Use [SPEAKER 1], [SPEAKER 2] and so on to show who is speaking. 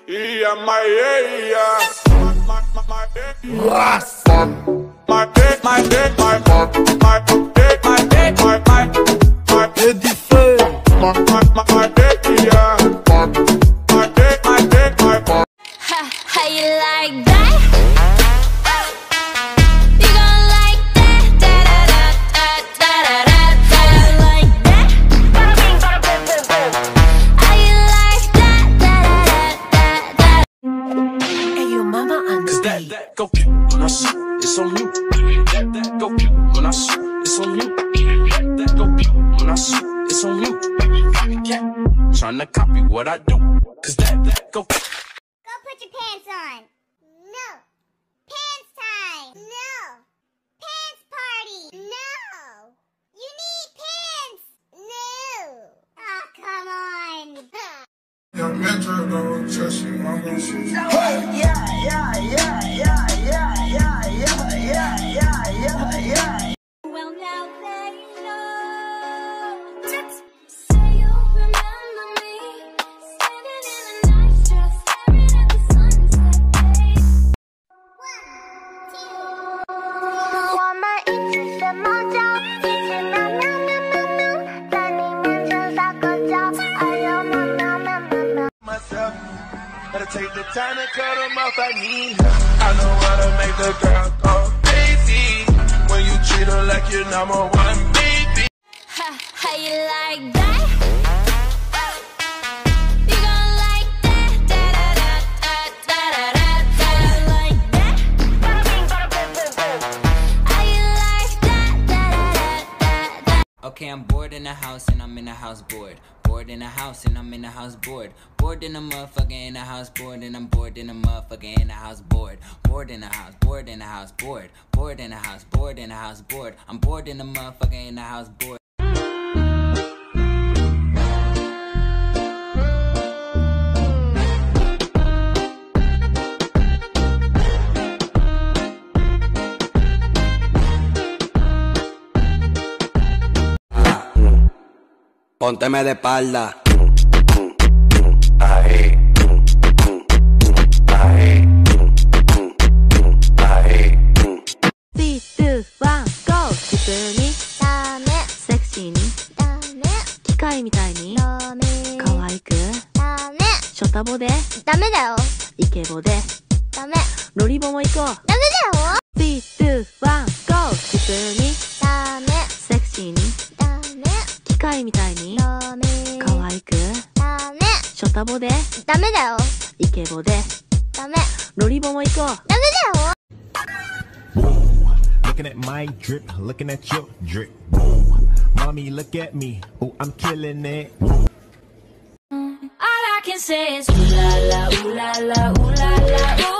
[SPEAKER 1] How you like that? You gon' like that? Da da da da da da da. Like that? How you like that? Da da da da da.
[SPEAKER 2] Hey, your mama on the stage.
[SPEAKER 3] That go when I shoot, it's on you. That go when I shoot, it's on you. That go when I shoot, it's on you. Yeah, tryna copy what I do. Cause that go.
[SPEAKER 4] Go put your pants on. No. Pants time. No. Pants party. No. You need pants. No. Oh, come on.
[SPEAKER 5] Your metro don't trust you, I'm gonna shoot you.
[SPEAKER 1] Well, now they know. Say you'll remember me, standing in a nice dress, staring at the sunset, babe.
[SPEAKER 4] 我们一起学猫叫，一起喵喵喵喵喵，在你面前撒个娇，哎呦喵喵喵喵喵。
[SPEAKER 6] Myself, gotta take the time to cut them off. I need her. I know how to make the girl go crazy when you treat her like your number one baby.
[SPEAKER 1] How you like that? You gon' like that? Da da da da da da da. Like that? How you like that? Da da da da.
[SPEAKER 7] Okay, I'm bored in the house and I'm in the house bored. Bored in the house and I'm in the house bored. Bored in the motherfucker in the house bored and I'm bored in the motherfucker in the house bored. Bored in the house, bored in the house bored. Bored in the house, bored in the house bored. I'm bored in the motherfucker in the house bored.
[SPEAKER 8] Pónteme de espalda.
[SPEAKER 6] Ahí, ahí, ahí.
[SPEAKER 2] 3, 2, 1, GO! 普通に
[SPEAKER 4] ダメ。
[SPEAKER 2] セクシーに
[SPEAKER 4] ダメ。
[SPEAKER 2] 機械みたいに
[SPEAKER 4] ダメ。
[SPEAKER 2] 可愛く
[SPEAKER 4] ダメ。
[SPEAKER 2] ショタボで
[SPEAKER 4] ダメだよ。
[SPEAKER 2] イケボで
[SPEAKER 4] ダメ。
[SPEAKER 2] ロリボも行こう。
[SPEAKER 4] ダメだよ。
[SPEAKER 2] 3, 2, 1, GO! 普通に
[SPEAKER 4] ダメ。
[SPEAKER 2] セクシーに
[SPEAKER 4] ダメ。
[SPEAKER 2] 機械みたいに
[SPEAKER 4] ダメ。
[SPEAKER 2] 可愛く
[SPEAKER 4] ダメ。
[SPEAKER 2] ショタボで
[SPEAKER 4] ダメだよ。
[SPEAKER 2] イケボで
[SPEAKER 4] ダメ。
[SPEAKER 2] ロリボも行こう。
[SPEAKER 4] ダメだよ。
[SPEAKER 9] Looking at my drip, looking at your drip. Whoa. Mommy, look at me. Oh, I'm killing it.
[SPEAKER 1] All I can say is ooh la la, ooh la la, ooh la la, ooh.